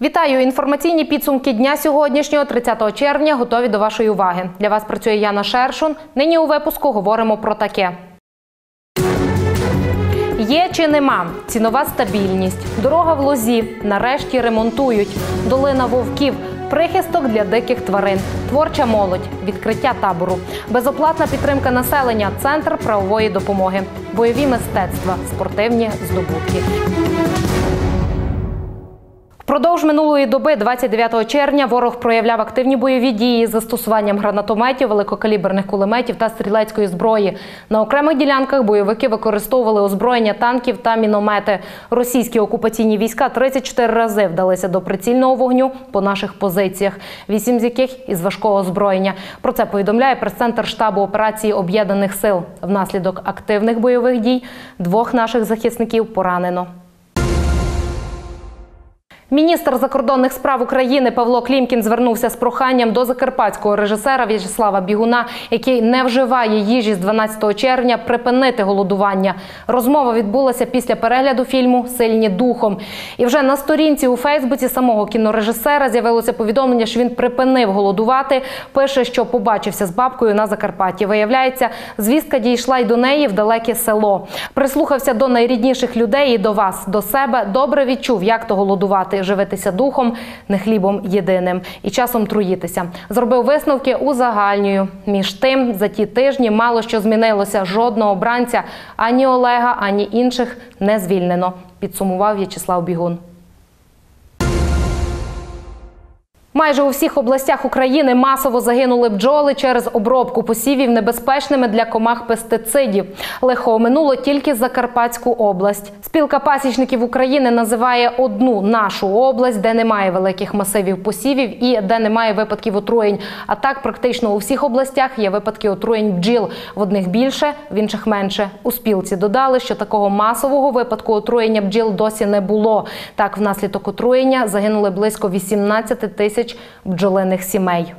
Вітаю! Інформаційні підсумки дня сьогоднішнього, 30 червня, готові до вашої уваги. Для вас працює Яна Шершун. Нині у випуску говоримо про таке. Є чи нема? Цінова стабільність. Дорога в Лозі. Нарешті ремонтують. Долина вовків. Прихисток для диких тварин. Творча молодь. Відкриття табору. Безоплатна підтримка населення. Центр правової допомоги. Бойові мистецтва. Спортивні здобутки. Впродовж минулої доби, 29 червня, ворог проявляв активні бойові дії з застосуванням гранатометів, великокаліберних кулеметів та стрілецької зброї. На окремих ділянках бойовики використовували озброєння танків та міномети. Російські окупаційні війська 34 рази вдалися до прицільного вогню по наших позиціях, 8 з яких із важкого озброєння. Про це повідомляє прес-центр штабу операції Об'єднаних сил. Внаслідок активних бойових дій 2 наших захисників поранено. Міністр закордонних справ України Павло Клімкін звернувся з проханням до закарпатського режисера В'ячеслава Бігуна, який не вживає їжі з 12 червня, припинити голодування. Розмова відбулася після перегляду фільму «Сильні духом». І вже на сторінці у Фейсбуці самого кінорежисера з'явилося повідомлення, що він припинив голодувати. Пише, що побачився з бабкою на Закарпатті. Виявляється, звістка дійшла й до неї в далеке село. Прислухався до найрідніших людей і до вас, до себе. Добре відчув, як то голодувати. Живитися духом, не хлібом єдиним. І часом труїтися. Зробив висновки, узагальнюю. Між тим, за ті тижні мало що змінилося. Жодного обранця, ані Олега, ані інших не звільнено. Підсумував В'ячеслав Бігун. Майже у всіх областях України масово загинули бджоли через обробку посівів небезпечними для комах пестицидів. Лихо оминуло тільки Закарпатську область. Спілка пасічників України називає одну нашу область, де немає великих масивів посівів і де немає випадків отруєнь. А так практично у всіх областях є випадки отруєнь бджіл. В одних більше, в інших менше. У спілці додали, що такого масового випадку отруєння бджіл досі не було. Так, внаслідок отруєння загинули близько 18 тисяч бджолиних сімей.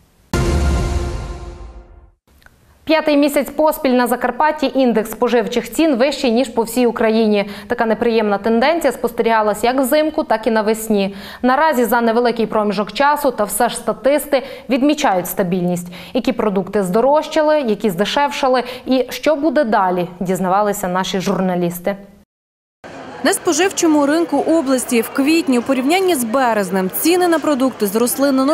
5-й місяць поспіль на Закарпатті індекс споживчих цін вищий, ніж по всій Україні. Така неприємна тенденція спостерігалась як взимку, так і навесні. Наразі за невеликий проміжок часу, та все ж статисти відмічають стабільність. Які продукти здорожчали, які здешевшали і що буде далі, дізнавалися наші журналісти. На споживчому ринку області в квітні у порівнянні з березнем ціни на продукти зросли на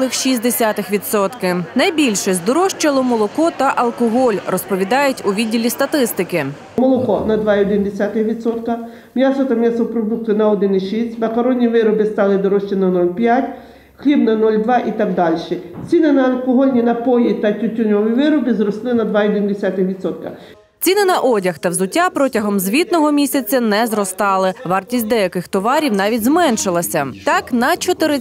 0,6%. Найбільше здорожчало молоко та алкоголь, розповідають у відділі статистики. Молоко на 2,1%, м'ясо та м'ясопродукти на 1,6%, макаронні вироби стали дорожчі на 0,5%, хліб на 0,2% і так далі. Ціни на алкогольні напої та тютюнові вироби зросли на 2,1%. Ціни на одяг та взуття протягом звітного місяця не зростали. Вартість деяких товарів навіть зменшилася. Так, на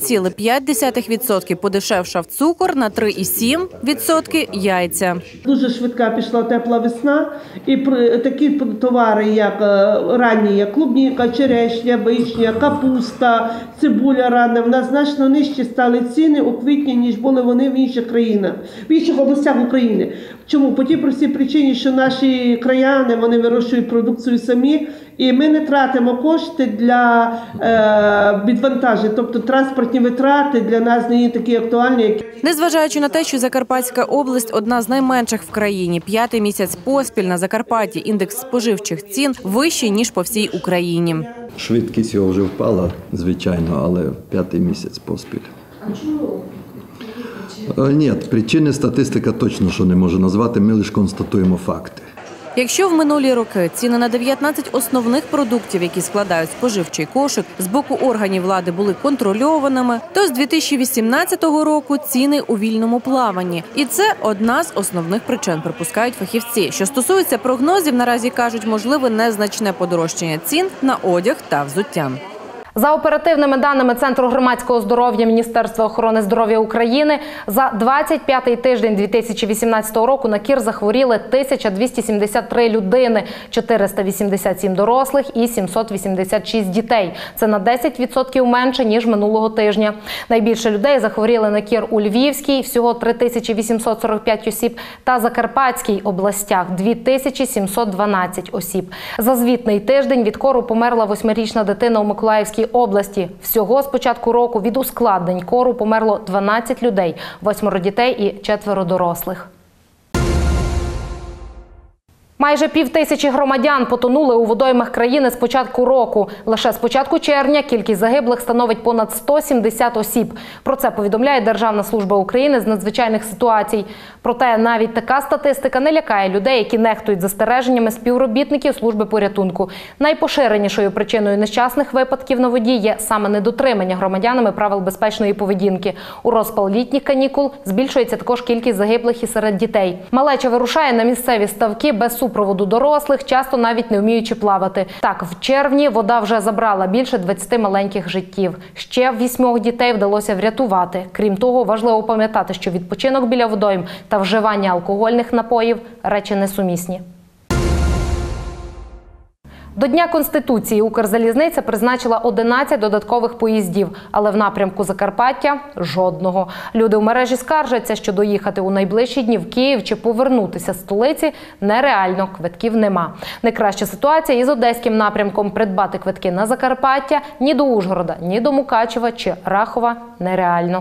4,5% подешевшав цукор, на 3,7% – яйця. Дуже швидка пішла тепла весна, і такі товари, як ранні, як клубніка, черешня, вишня, капуста, цибуля рана, в нас значно нижчі стали ціни у квітні, ніж були вони в інших країнах, в інших областях України. Чому? По тій простій причині, що наші краяни, вони вирощують продукцію самі, і ми не тратимо кошти для відвантажень, тобто транспортні витрати для нас не є такі актуальні. Незважаючи на те, що Закарпатська область – одна з найменших в країні, 5-й місяць поспіль на Закарпатті індекс споживчих цін вищий, ніж по всій Україні. Швидкість його вже впала, звичайно, але 5-й місяць поспіль. А чому? Ні, причини статистика точно що не може назвати, ми лише констатуємо факти. Якщо в минулі роки ціни на 19 основних продуктів, які складають споживчий кошик, з боку органів влади були контрольованими, то з 2018 року ціни у вільному плаванні. І це одна з основних причин, припускають фахівці. Що стосується прогнозів, наразі кажуть, можливе незначне подорожчання цін на одяг та взуття. За оперативними даними Центру громадського здоров'я Міністерства охорони здоров'я України, за 25-й тиждень 2018 року на кір захворіли 1273 людини, 487 дорослих і 786 дітей. Це на 10% менше, ніж минулого тижня. Найбільше людей захворіли на кір у Львівській, всього 3845 осіб, та Закарпатській областях – 2712 осіб. За звітний тиждень від кору померла 8-річна дитина у Миколаївській області. Всього з початку року від ускладнень кору померло 12 людей, 8 дітей і 4 дорослих. Майже 5000 громадян потонули у водоймах країни з початку року. Лише з початку червня кількість загиблих становить понад 170 осіб. Про це повідомляє Державна служба України з надзвичайних ситуацій. Проте навіть така статистика не лякає людей, які нехтують застереженнями співробітників служби порятунку. Найпоширенішою причиною нещасних випадків на воді є саме недотримання громадянами правил безпечної поведінки. У розпал літніх канікул збільшується також кількість загиблих і серед дітей. Малеча вирушає на місцеві ставки без супроводу дорослих, часто навіть не вміючи плавати. Так, в червні вода вже забрала більше 20 маленьких життів. Ще 8 дітей вдалося врятувати. Крім того, важливо пам'ятати, що відпочинок біля водойм та вживання алкогольних напоїв – речі несумісні. До Дня Конституції Укрзалізниця призначила 11 додаткових поїздів, але в напрямку Закарпаття – жодного. Люди в мережі скаржаться, що доїхати у найближчі дні в Київ чи повернутися з столиці нереально, квитків нема. Найкраща ситуація із одеським напрямком. Придбати квитки на Закарпаття ні до Ужгорода, ні до Мукачева чи Рахова нереально.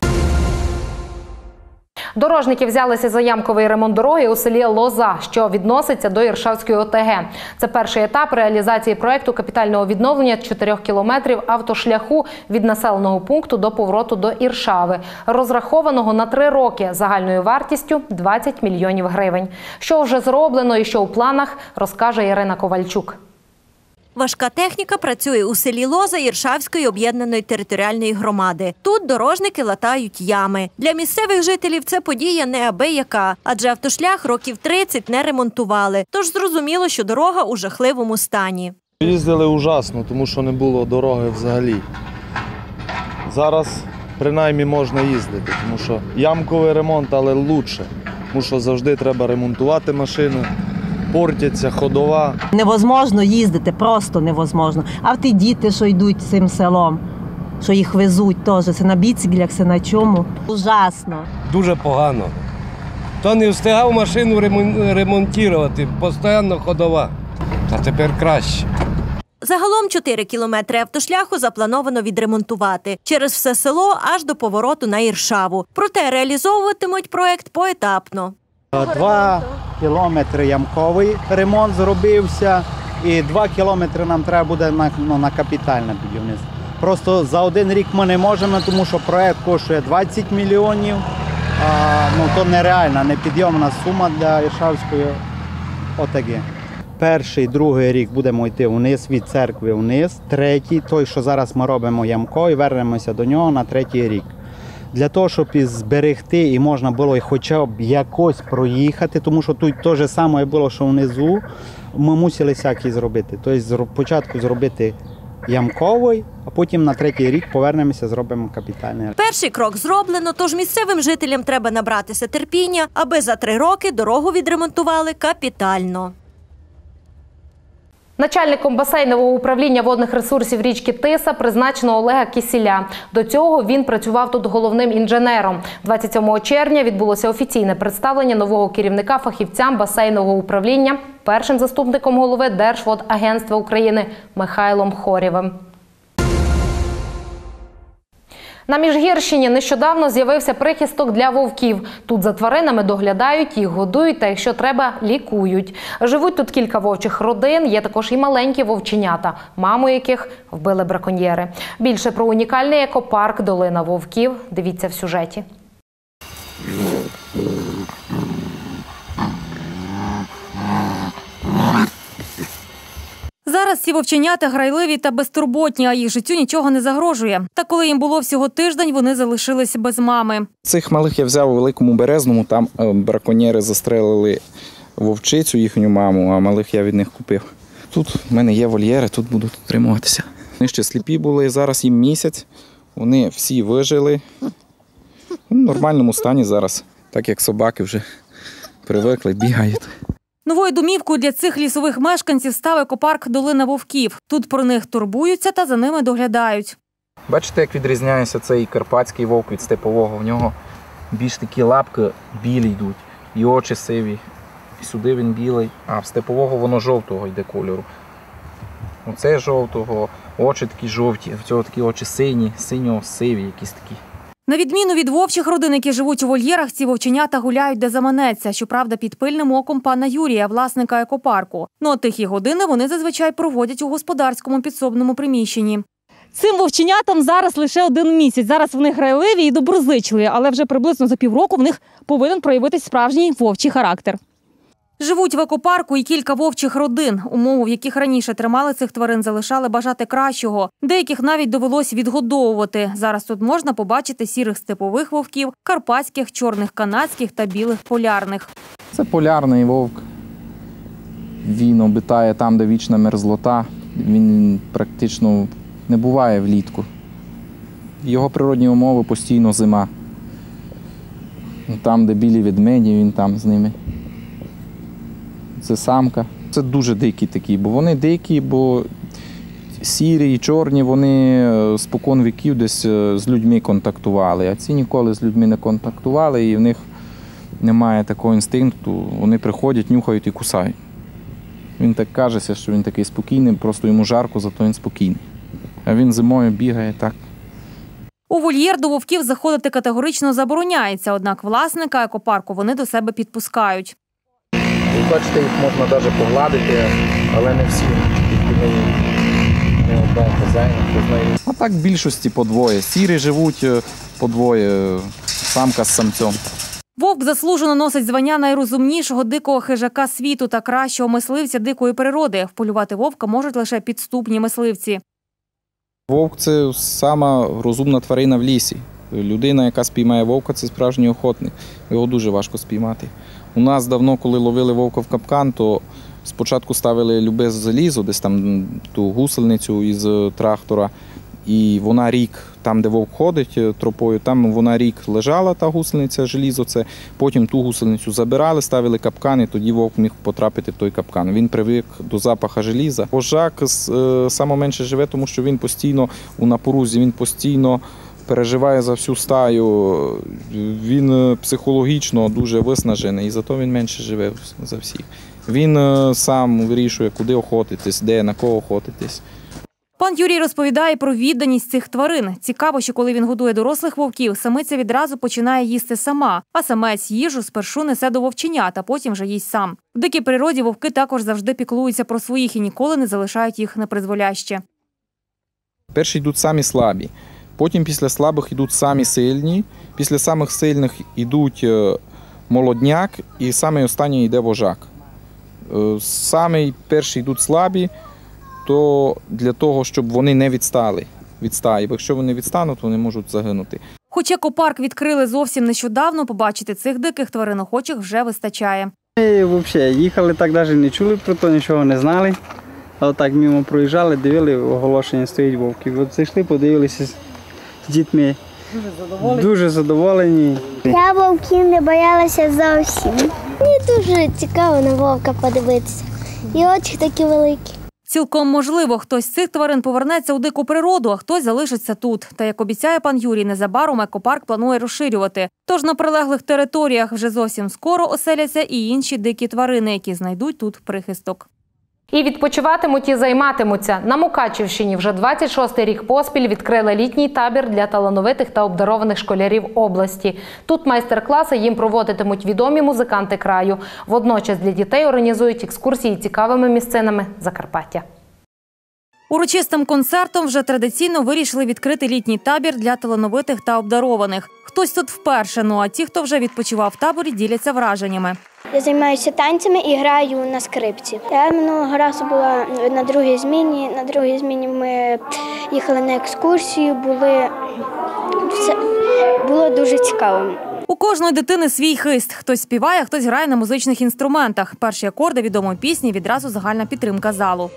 Дорожники взялися за ямковий ремонт дороги у селі Лоза, що відноситься до Іршавської ОТГ. Це перший етап реалізації проєкту капітального відновлення 4 кілометрів автошляху від населеного пункту до повороту до Іршави, розрахованого на 3 роки загальною вартістю 20 мільйонів гривень. Що вже зроблено і що у планах, розкаже Ірина Ковальчук. Важка техніка працює у селі Лоза Іршавської об'єднаної територіальної громади. Тут дорожники латають ями. Для місцевих жителів це подія неабияка, адже автошлях років 30 не ремонтували. Тож зрозуміло, що дорога у жахливому стані. Їздили ужасно, тому що не було дороги взагалі. Зараз принаймні можна їздити, тому що ямковий ремонт, але краще. Тому що завжди треба ремонтувати машину. Портяться, ходова. Невозможно їздити, просто невозможно. А ті діти, що йдуть цим селом, що їх везуть теж, це на біциклях, це на чому. Ужасно. Дуже погано. То не встигав машину ремонтувати, постійно ходова. А тепер краще. Загалом 4 кілометри автошляху заплановано відремонтувати через все село аж до повороту на Іршаву. Проте реалізовуватимуть проєкт поетапно. 2 кілометри ямковий ремонт зробився і 2 кілометри нам треба буде на капітальне будівництво. Просто за один рік ми не можемо, тому що проєкт коштує 20 мільйонів. То нереальна, непідйомна сума для Іршавської ОТГ. Перший, другий рік будемо йти вниз, від церкви вниз. Третій, той, що зараз ми робимо ямковий, вернемося до нього на 3-й рік. Для того, щоб і зберегти, і можна було хоча б якось проїхати, тому що тут те ж саме було, що внизу, ми мусили всякі зробити. Тобто спочатку зробити ямковий, а потім на 3-й рік повернемося, зробимо капітальний. Перший крок зроблено, тож місцевим жителям треба набратися терпіння, аби за 3 роки дорогу відремонтували капітально. Начальником басейнового управління водних ресурсів річки Тиса призначено Олега Кісіля. До цього він працював тут головним інженером. 27 червня відбулося офіційне представлення нового керівника фахівцям басейнового управління першим заступником голови Держводагентства України Михайлом Хорєвим. На Міжгірщині нещодавно з'явився прихисток для вовків. Тут за тваринами доглядають, їх годують та, якщо треба, лікують. Живуть тут кілька вовчих родин, є також і маленькі вовченята, маму яких вбили браконьєри. Більше про унікальний екопарк «Долина вовків» дивіться в сюжеті. Зараз ці вовченята грайливі та безтурботні, а їх життю нічого не загрожує. Та коли їм було всього тиждень, вони залишились без мами. Цих малих я взяв у Великому Березному, там браконьєри застрелили вовчицю, їхню маму, а малих я від них купив. Тут в мене є вольєри, тут будуть утримуватися. Вони ще сліпі були, зараз їм місяць, вони всі вижили. В нормальному стані зараз, так як собаки вже привикли, бігають. Новою домівкою для цих лісових мешканців став екопарк «Долина вовків». Тут про них турбуються та за ними доглядають. Бачите, як відрізняється цей карпатський вовк від степового? В нього більш такі лапки білі йдуть, і очі сиві. І сюди він білий, а в степового воно жовтого йде кольору. Оце жовтого, очі такі жовті, в цього такі очі сині, синьо-сиві якісь такі. На відміну від вовчих родин, які живуть у вольєрах, ці вовченята гуляють де заманеться, щоправда, під пильним оком пана Юрія, власника екопарку. Ну а тихі години вони зазвичай проводять у господарському підсобному приміщенні. Цим вовченятам зараз лише 1 місяць. Зараз вони грайливі і доброзичливі, але вже приблизно за півроку в них повинен проявитись справжній вовчий характер. Живуть в екопарку і кілька вовчих родин. Умови, в яких раніше тримали цих тварин, залишали бажати кращого. Деяких навіть довелось відгодовувати. Зараз тут можна побачити сірих степових вовків, карпатських, чорних канадських та білих полярних. Це полярний вовк. Він обитає там, де вічна мерзлота. Він практично не буває влітку. Його природні умови постійно зима. Там, де білі ведмеді, він там з ними. Це самка. Це дуже дикі такі, бо вони дикі, бо сірі і чорні, вони спокон віків десь з людьми контактували, а ці ніколи з людьми не контактували, і в них немає такого інстинкту. Вони приходять, нюхають і кусають. Він так кажеться, що він такий спокійний, просто йому жарко, зато він спокійний. А він зимою бігає так. У вольєр до вовків заходити категорично забороняється, однак власника екопарку вони до себе підпускають. Ви бачите, їх можна навіть погладити, але не всі. Не одного хазяїна, хто знає. А так в більшості по двоє. Сірі живуть по двоє, самка з самцем. Вовк заслужено носить звання найрозумнішого дикого хижака світу та кращого мисливця дикої природи. Вполювати вовка можуть лише підступні мисливці. Вовк – це сама розумна тварина в лісі. Людина, яка спіймає вовка, це справжній охотник. Його дуже важко спіймати. У нас давно, коли ловили вовка в капкан, то спочатку ставили любе залізо, десь там ту гусеницю із трактора, і вона рік, там, де вовк ходить тропою, там вона рік лежала, та гусениця, желізо це. Потім ту гусеницю забирали, ставили капкан, і тоді вовк міг потрапити в той капкан. Він привик до запаху желіза. Вожак саме менше живе, тому що він постійно у напорузі, він постійно переживає за всю стаю, він психологічно дуже виснажений, і зато він менше живе за всіх. Він сам вирішує, куди охотитись, де, на кого охотитись. Пан Юрій розповідає про відданість цих тварин. Цікаво, що коли він годує дорослих вовків, самиця відразу починає їсти сама, а самець їжу спершу несе до вовченят, а потім вже їсть сам. В дикій природі вовки також завжди піклуються про своїх і ніколи не залишають їх непризволяще. Перші йдуть самі слабі, потім після слабих йдуть самі сильні, після самих сильних йдуть молодняк і самий останній йде вожак. Самий перший йдуть слабі, то для того, щоб вони не відстали від стаї. Бо якщо вони відстануть, вони можуть загинути. Хоч екопарк відкрили зовсім нещодавно, побачити цих диких тварин охочих вже вистачає. Ми взагалі їхали, так навіть не чули про то, нічого не знали. А отак мимо проїжджали, дивили, оголошення стоїть вовків. От зайшли, подивилися з дітьми. Дуже задоволені. Я вовків не боялася зовсім. Мені дуже цікаво на вовка подивитися. І очі такі великі. Цілком можливо, хтось з цих тварин повернеться у дику природу, а хтось залишиться тут. Та, як обіцяє пан Юрій, незабаром екопарк планує розширювати. Тож на прилеглих територіях вже зовсім скоро оселяться і інші дикі тварини, які знайдуть тут прихисток. І відпочиватимуть, і займатимуться. На Мукачівщині вже 26-й рік поспіль відкрили літній табір для талановитих та обдарованих школярів області. Тут майстер-класи їм проводитимуть відомі музиканти краю. Водночас для дітей організують екскурсії цікавими місцинами Закарпаття. Урочистим концертом вже традиційно вирішили відкрити літній табір для талановитих та обдарованих. Хтось тут вперше, ну а ті, хто вже відпочивав в таборі, діляться враженнями. Я займаюся танцями і граю на скрипці. Я минулого разу була на другій зміні. На другій зміні ми їхали на екскурсію, було дуже цікаво. У кожної дитини свій хист. Хтось співає, хтось грає на музичних інструментах. Перші акорди відомої пісні – відразу загальна підтримка залу.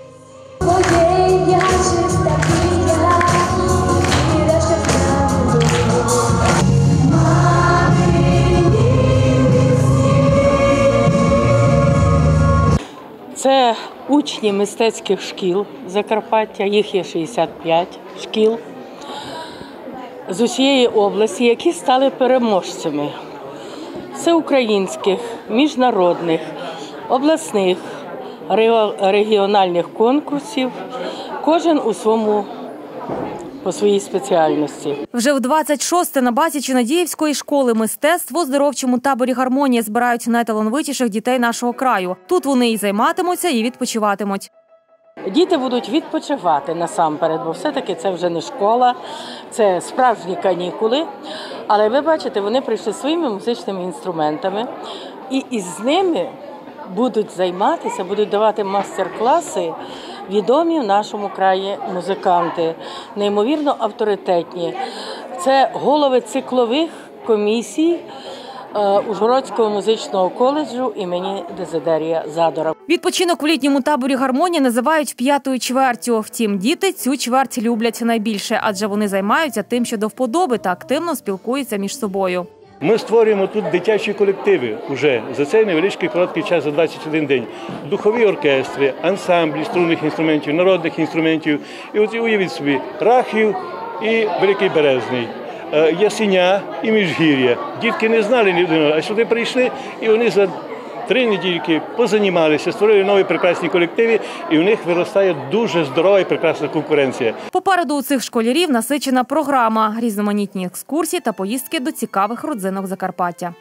Це учні мистецьких шкіл Закарпаття, їх є 65 шкіл з усієї області, які стали переможцями всеукраїнських, міжнародних, обласних, регіональних конкурсів кожен по своїй спеціальності. Вже в 26-те на базі Чинадіївської школи мистецтв в оздоровчому таборі «Гармонія» збирають найталановитіших дітей нашого краю. Тут вони і займатимуться, і відпочиватимуть. Діти будуть відпочивати насамперед, бо все-таки це вже не школа, це справжні канікули. Але ви бачите, вони прийшли своїми музичними інструментами і із ними будуть займатися, будуть давати мастер-класи відомі в нашому краї музиканти, неймовірно авторитетні. Це голови циклових комісій Ужгородського музичного коледжу імені Дезидерія Задора. Відпочинок в літньому таборі «Гармонія» називають п'ятою чвертю. Втім, діти цю чверть люблять найбільше, адже вони займаються тим, що до вподоби, та активно спілкуються між собою. Ми створюємо тут дитячі колективи вже за цей невеличкий короткий час, за 21 день. Духові оркестри, ансамблі струнних інструментів, народних інструментів. І от уявіть собі, Рахів і Великий Березний, Ясеня і Міжгір'я. Дітки не знали ні одного, а сюди прийшли, і вони за 3 недільки позанімалися, створили нові прекрасні колективи, і у них виростає дуже здорова і прекрасна конкуренція. Попереду у цих школярів насичена програма, різноманітні екскурсії та поїздки до цікавих родзинок Закарпаття.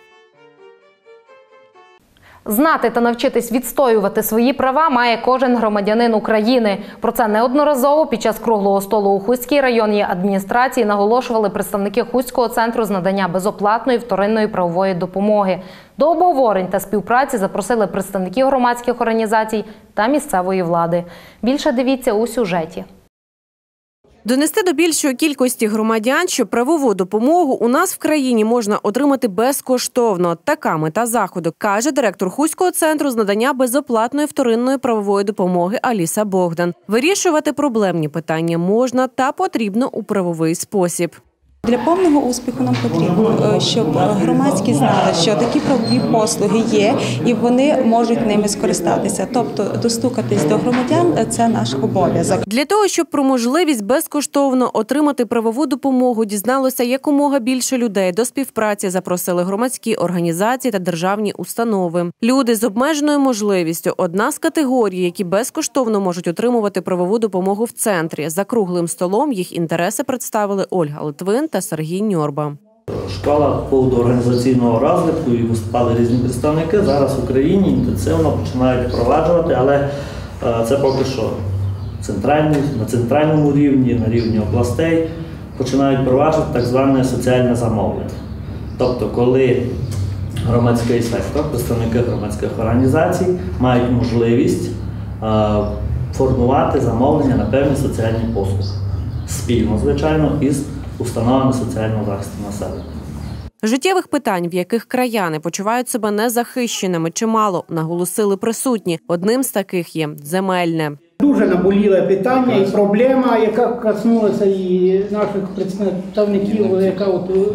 Знати та навчитись відстоювати свої права має кожен громадянин України. Про це неодноразово під час круглого столу у Хустській районній адміністрації наголошували представники Хустського центру з надання безоплатної вторинної правової допомоги. До обговорень та співпраці запросили представників громадських організацій та місцевої влади. Більше дивіться у сюжеті. Донести до більшої кількості громадян, що правову допомогу у нас в країні можна отримати безкоштовно. Така мета заходу, каже директор Хустського центру з надання безоплатної вторинної правової допомоги Аліса Богдан. Вирішувати проблемні питання можна та потрібно у правовий спосіб. Для повного успіху нам потрібно, щоб громадські знали, що такі правові послуги є і вони можуть ними скористатися. Тобто достукатись до громадян – це наш обов'язок. Для того, щоб про можливість безкоштовно отримати правову допомогу дізналося якомога більше людей, до співпраці запросили громадські організації та державні установи. Люди з обмеженою можливістю – одна з категорій, які безкоштовно можуть отримувати правову допомогу в центрі. За круглим столом їх інтереси представили Ольга Литвин та Сергій Ньорба. Школа по поводу організаційного розвитку і виступали різні представники. Зараз в Україні інтенсивно починають впроваджувати, але це поки що на центральному рівні, на рівні областей починають впроваджувати так зване соціальне замовлення. Тобто, коли громадський сектор, представники громадських організацій мають можливість формувати замовлення на певні соціальні послуги. Спільно, звичайно, із установами соціального захисту населення. Життєвих питань, в яких краяни почувають себе незахищеними, чимало, наголосили присутні. Одним з таких є земельне. Дуже наболіле питання і проблема, яка коснулася і наших представників, яка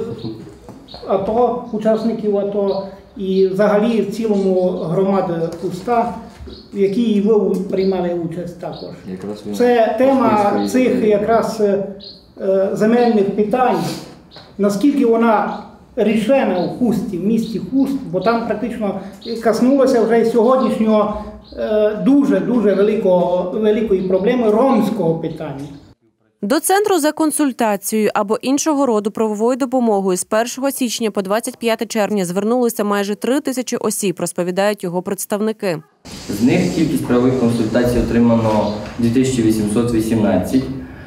АТО, учасників АТО, і взагалі в цілому громади Хуста, в якій ви приймали участь також. Це тема цих якраз земельних питань, наскільки вона рішена у Хусті, в місті Хуст, бо там практично коснулося вже і сьогоднішнього дуже великої проблеми ромського питання. До центру за консультацією або іншого роду правовою допомогою з 1 січня по 25 червня звернулося майже 3 тисячі осіб, розповідають його представники. З них кількість правових консультацій отримано 2818,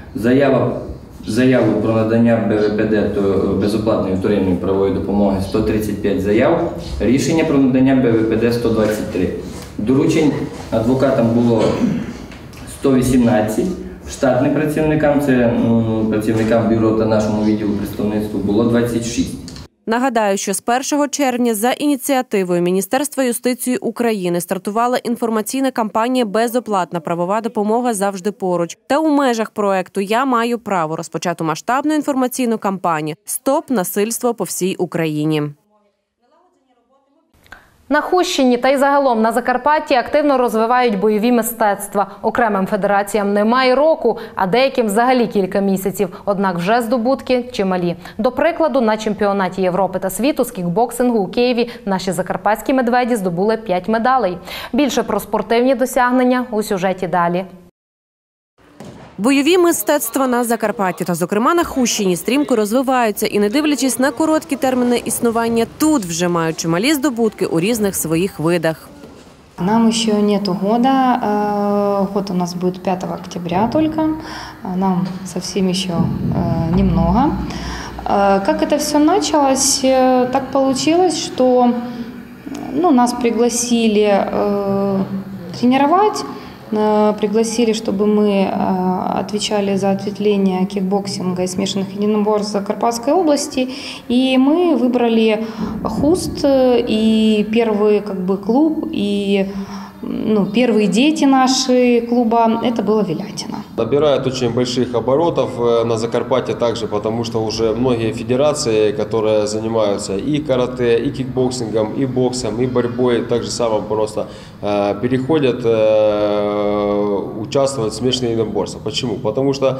заяву про надання БВПД, то безоплатної вторинної правової допомоги 135 заяв, рішення про надання БВПД 123. Доручень адвокатам було 118, штатним працівникам, це працівникам бюро та нашому відділу представництву було 26. Нагадаю, що з 1 червня за ініціативою Міністерства юстиції України стартувала інформаційна кампанія «Безоплатна правова допомога завжди поруч». Та у межах проекту «Я маю право» розпочато масштабну інформаційну кампанію «Стоп насильство по всій Україні». На Хустщині та й загалом на Закарпатті активно розвивають бойові мистецтва. Окремим федераціям немає року, а деяким взагалі кілька місяців. Однак вже здобутки чималі. До прикладу, на чемпіонаті Європи та світу з кікбоксингу у Києві наші закарпатські медведі здобули 5 медалей. Більше про спортивні досягнення у сюжеті далі. Бойові мистецтва на Закарпатті та, зокрема, на Хустщині стрімко розвиваються і, не дивлячись на короткі терміни існування, тут вже мають чималі здобутки у різних своїх видах. Нам еще нету года. Год у нас будет 5 октября только. Нам совсем еще немного. Как это все началось? Так получилось, что нас пригласили тренировать. Пригласили, чтобы мы отвечали за ответвление кикбоксинга и смешанных единоборств Закарпатской области. И мы выбрали Хуст и первый клуб, и первые дети наши клуба – это было Вилятино. Набирают очень больших оборотов на Закарпатье также, потому что уже многие федерации, которые занимаются и карате, и кикбоксингом, и боксом, и борьбой, так же самое просто переходят участвовать в смешанных единоборствах. Почему? Потому что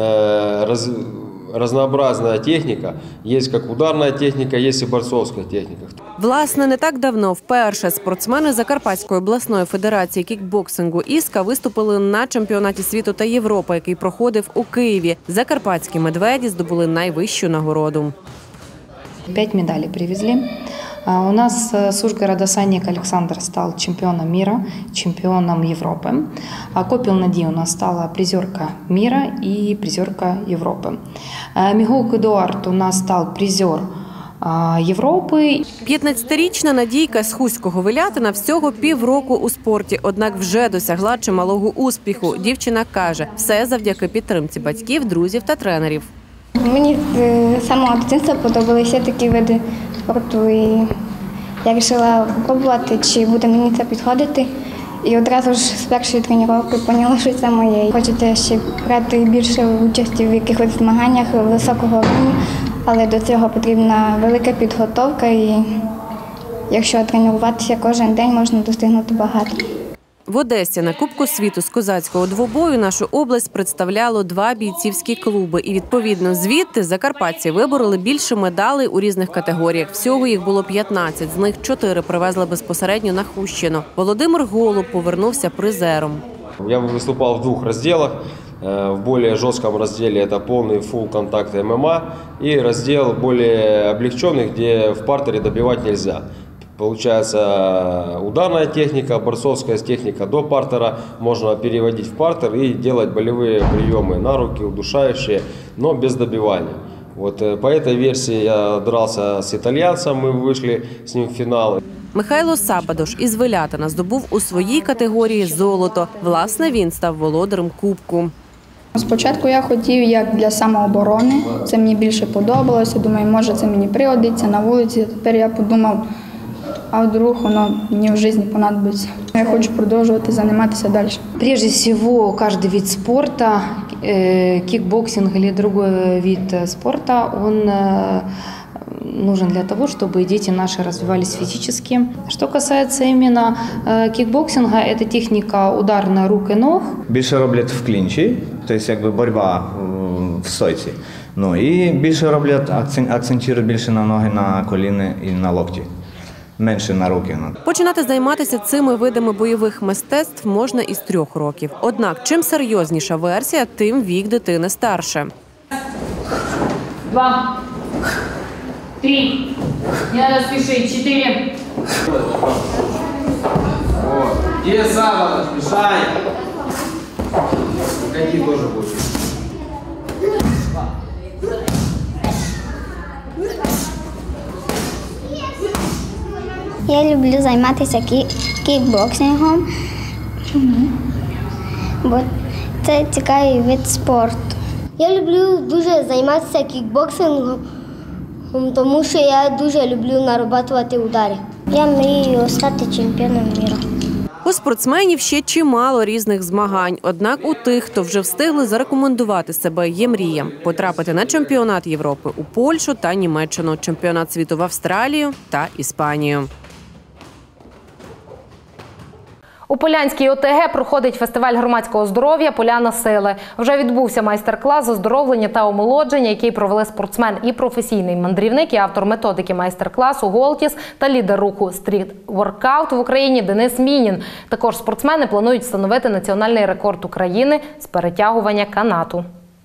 разнообразная техника, есть как ударная техника, есть и борцовская техника. Власне, не так давно вперше спортсмени Закарпатської обласної федерації кікбоксингу «Іска» виступили на чемпіонаті світу та Європи, який проходив у Києві. Закарпатські медведі здобули найвищу нагороду. 5 медалей привезли. У нас с Ужгорода Санник Александр стал чемпионом мира, чемпионом Европы. Копил Нади у нас стала призерка мира и призерка Европы. Мигук Эдуард у нас стал призер Європи. 15-річна Надійка з Хуського Вилятина всього півроку у спорті, однак вже досягла чималого успіху. Дівчина каже, все завдяки підтримці батьків, друзів та тренерів. Мені з самого дитинства подобалися такі види спорту, і я вирішила спробувати, чи буде мені це підходити. І одразу ж з першої тренування поняла, що це моє. Хочете ще брати більше участі в якихось змаганнях високого рівня, але до цього потрібна велика підготовка, і якщо тренуватися кожен день, можна достигнути багато. В Одесі на Кубку світу з козацького двобою нашу область представляло 2 бійцівські клуби. І, відповідно, звідти закарпатці вибороли більше медалей у різних категоріях. Всього їх було 15, з них 4 привезли безпосередньо на Хустщину. Володимир Голуб повернувся призером. Я выступал в 2 разделах. В более жестком разделе это полный фулл контакт ММА и раздел более облегченный, где в партере добивать нельзя. Получается ударная техника, борцовская техника до партера, можно переводить в партер и делать болевые приемы на руки, удушающие, но без добивания. Вот по этой версии я дрался с итальянцем, мы вышли с ним в финал. Михайло Сабадош із Вилятина здобув у своїй категорії золото. Власне, він став володарем кубку. Спочатку я хотів як для самооборони, це мені більше подобалося, думаю, може це мені пригодиться на вулиці. Тепер я подумав, а вдруг воно мені в житті понадобиться. Я хочу продовжувати займатися далі. Прежде всего, каждый вид спорта, кикбоксинг или другой вид спорта, он нужен для того, чтобы дети наши развивались физически. Что касается именно кикбоксинга, это техника ударна рук и ног. Більше роблять в клінчі, тобто боротьба в стойці. І більше роблять, акцентують більше на ноги, на коліни і на локті. Менше на руки. Починати займатися цими видами бойових мистецтв можна із 3 років. Однак, чим серйозніша версія, тим вік дитини старше. 2, 3, не надо спешить, 4. Где Сава? Мешай. Какие тоже будут. Я люблю займатися кікбоксингом, бо це цікавий вид спорту. Я люблю дуже займатися кікбоксингом, тому що я дуже люблю нарабатувати удари. Я мрію стати чемпіоном світу. У спортсменів ще чимало різних змагань. Однак у тих, хто вже встигли зарекомендувати себе, є мрія – потрапити на чемпіонат Європи у Польщу та Німеччину, чемпіонат світу в Австралію та Іспанію. У Полянській ОТГ проходить фестиваль громадського здоров'я «Поляна сили». Вже відбувся майстер-клас з оздоровлення та омолодження, який провели спортсмен і професійний мандрівник, і автор методики майстер-класу «Голтіс» та лідер руху «Стріт-воркаут» в Україні Денис Мінін. Також спортсмени планують встановити національний рекорд України з перетягування канату.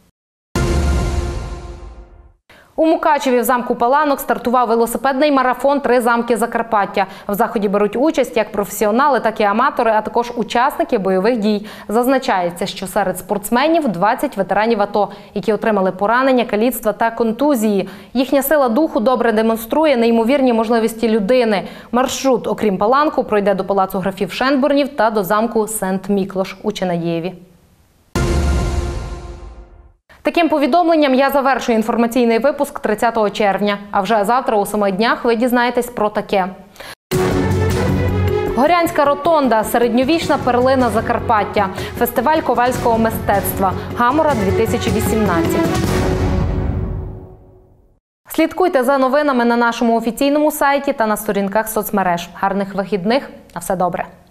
У Мукачеві в замку Паланок стартував велосипедний марафон «Три замки Закарпаття». В заході беруть участь як професіонали, так і аматори, а також учасники бойових дій. Зазначається, що серед спортсменів 20 ветеранів АТО, які отримали поранення, каліцтва та контузії. Їхня сила духу добре демонструє неймовірні можливості людини. Маршрут, окрім Паланку, пройде до палацу графів Шенбурнів та до замку Сент-Міклош у Чинадієві. Таким повідомленням я завершую інформаційний випуск 30 червня. А вже завтра у 7 днях ви дізнаєтесь про таке. Горянська ротонда – середньовічна перлина Закарпаття. Фестиваль ковальського мистецтва. Гамора-2018. Слідкуйте за новинами на нашому офіційному сайті та на сторінках соцмереж. Гарних вихідних. На все добре.